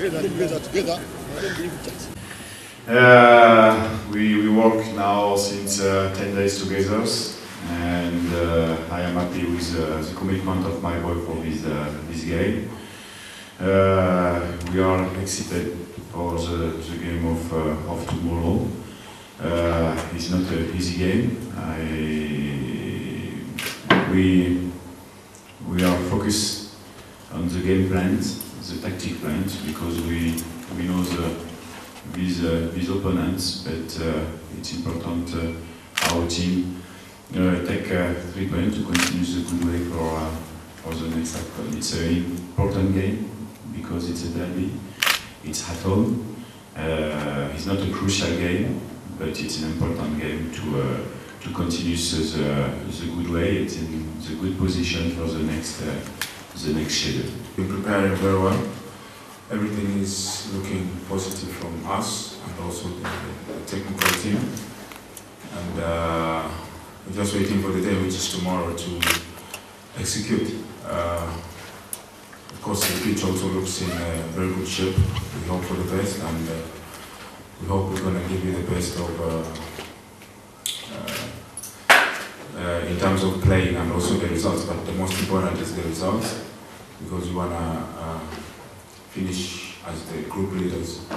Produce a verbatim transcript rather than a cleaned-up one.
Uh, we, we work now since uh, ten days together, and uh, I am happy with uh, the commitment of my boy for this, uh, this game. Uh, we are excited for the, the game of, uh, of tomorrow. Uh, it's not an easy game. I, we, we are focused on the game plans, the tactic plans, because we, we know the With, uh, with opponents, but uh, it's important uh, our team uh, take uh, three points to continue the good way for, uh, for the next AFCON. It's an important game because it's a derby, it's at home. Uh, it's not a crucial game, but it's an important game to, uh, to continue the, the good way. It's in the good position for the next, uh, the next schedule. We're preparing very well. Everything is looking positive from us and also the, the technical team. And uh, we're just waiting for the day, which is tomorrow, to execute. Uh, of course, the pitch also looks in uh, very good shape. We hope for the best, and uh, we hope we're going to give you the best of uh, uh, uh, in terms of playing and also the results. But the most important is the results, because we want to uh, finish as the group leaders.